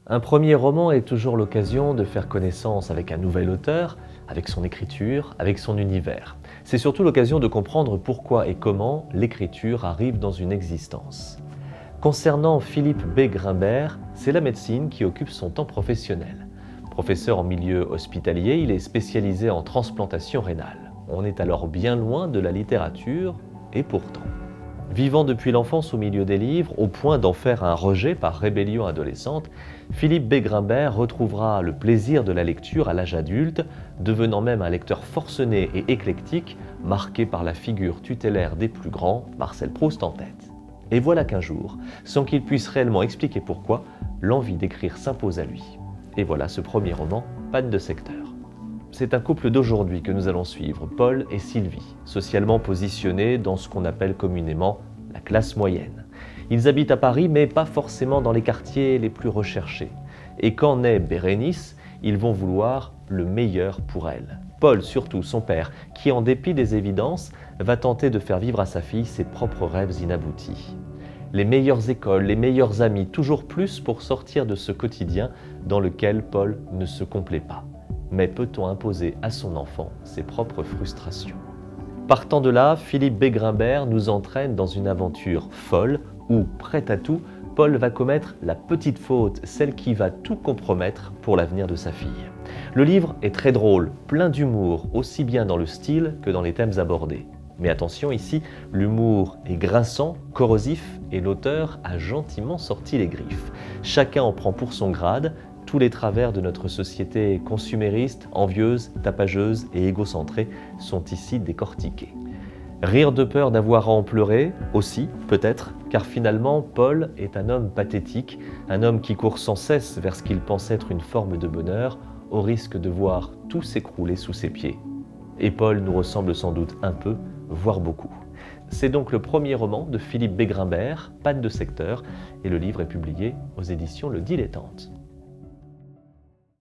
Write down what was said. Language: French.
Un premier roman est toujours l'occasion de faire connaissance avec un nouvel auteur, avec son écriture, avec son univers. C'est surtout l'occasion de comprendre pourquoi et comment l'écriture arrive dans une existence. Concernant Philippe B. Grimbert, c'est la médecine qui occupe son temps professionnel. Professeur en milieu hospitalier, il est spécialisé en transplantation rénale. On est alors bien loin de la littérature, et pourtant. Vivant depuis l'enfance au milieu des livres, au point d'en faire un rejet par rébellion adolescente, Philippe B. Grimbert retrouvera le plaisir de la lecture à l'âge adulte, devenant même un lecteur forcené et éclectique, marqué par la figure tutélaire des plus grands, Marcel Proust en tête. Et voilà qu'un jour, sans qu'il puisse réellement expliquer pourquoi, l'envie d'écrire s'impose à lui. Et voilà ce premier roman, Panne de secteur. C'est un couple d'aujourd'hui que nous allons suivre, Paul et Sylvie, socialement positionnés dans ce qu'on appelle communément la classe moyenne. Ils habitent à Paris, mais pas forcément dans les quartiers les plus recherchés. Et quand naît Bérénice, ils vont vouloir le meilleur pour elle. Paul, surtout son père, qui en dépit des évidences, va tenter de faire vivre à sa fille ses propres rêves inaboutis. Les meilleures écoles, les meilleurs amis, toujours plus pour sortir de ce quotidien dans lequel Paul ne se complaît pas. Mais peut-on imposer à son enfant ses propres frustrations? Partant de là, Philippe B. Grimbert nous entraîne dans une aventure folle où, prêt à tout, Paul va commettre la petite faute, celle qui va tout compromettre pour l'avenir de sa fille. Le livre est très drôle, plein d'humour, aussi bien dans le style que dans les thèmes abordés. Mais attention ici, l'humour est grinçant, corrosif et l'auteur a gentiment sorti les griffes. Chacun en prend pour son grade. Tous les travers de notre société consumériste, envieuse, tapageuse et égocentrée sont ici décortiqués. Rire de peur d'avoir à en pleurer, aussi, peut-être, car finalement, Paul est un homme pathétique, un homme qui court sans cesse vers ce qu'il pense être une forme de bonheur, au risque de voir tout s'écrouler sous ses pieds. Et Paul nous ressemble sans doute un peu, voire beaucoup. C'est donc le premier roman de Philippe B. Grimbert, Panne de secteur, et le livre est publié aux éditions Le Dilettante.